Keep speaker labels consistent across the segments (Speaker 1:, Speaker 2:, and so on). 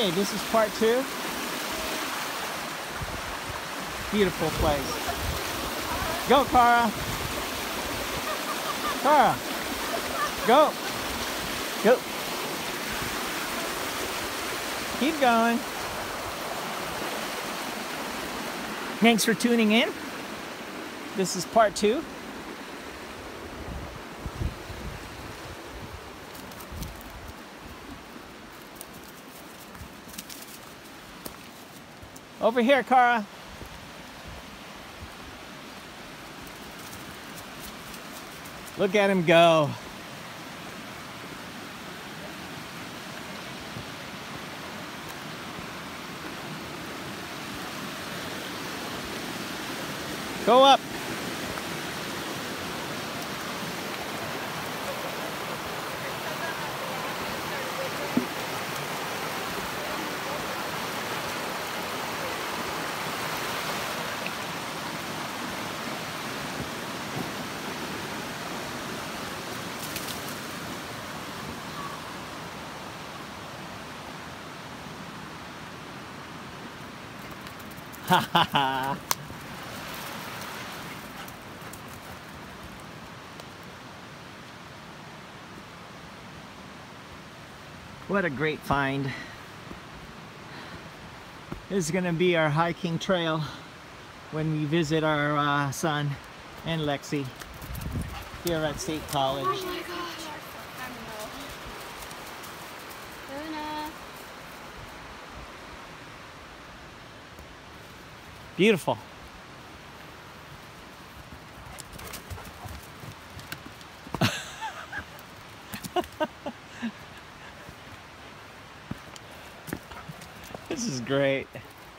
Speaker 1: Okay, this is part 2. Beautiful place. Go, Cara. Cara. Go. Go. Keep going. Thanks for tuning in. This is part 2. Over here, Cara. Look at him go. Go up. Ha ha ha. What a great find. This is going to be our hiking trail when we visit our son and Lexi here at State College.
Speaker 2: Oh my gosh. Luna.
Speaker 1: Beautiful. This is great.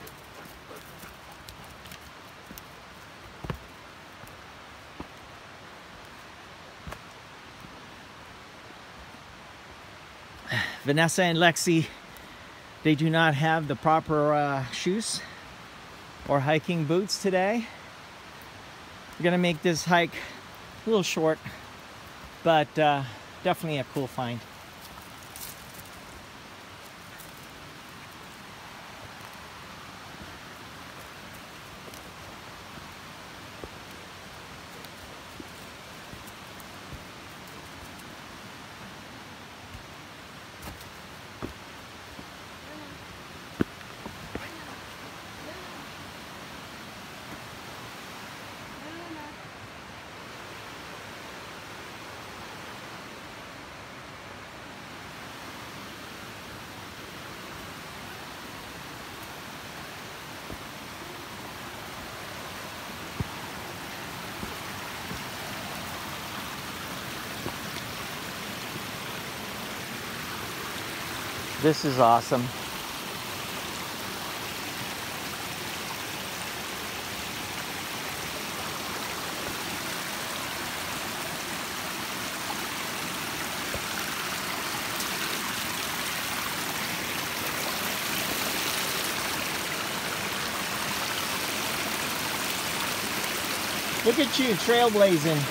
Speaker 1: Vanessa and Lexi, they do not have the proper shoes or hiking boots today. We're gonna make this hike a little short, but definitely a cool find. This is awesome. Look at you trailblazing.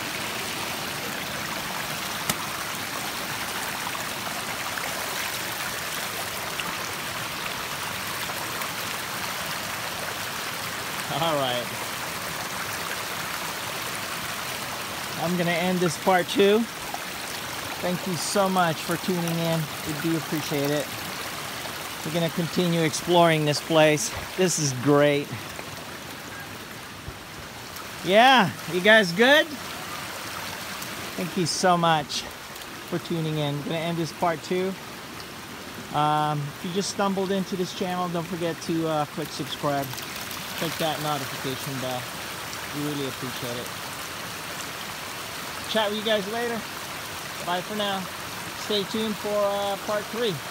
Speaker 1: All right. I'm going to end this part 2. Thank you so much for tuning in. We do appreciate it. We're going to continue exploring this place. This is great. Yeah, you guys good? Thank you so much for tuning in. I'm going to end this part 2. If you just stumbled into this channel, don't forget to click subscribe. Click that notification bell. We really appreciate it. Chat with you guys later. Bye for now. Stay tuned for part 3.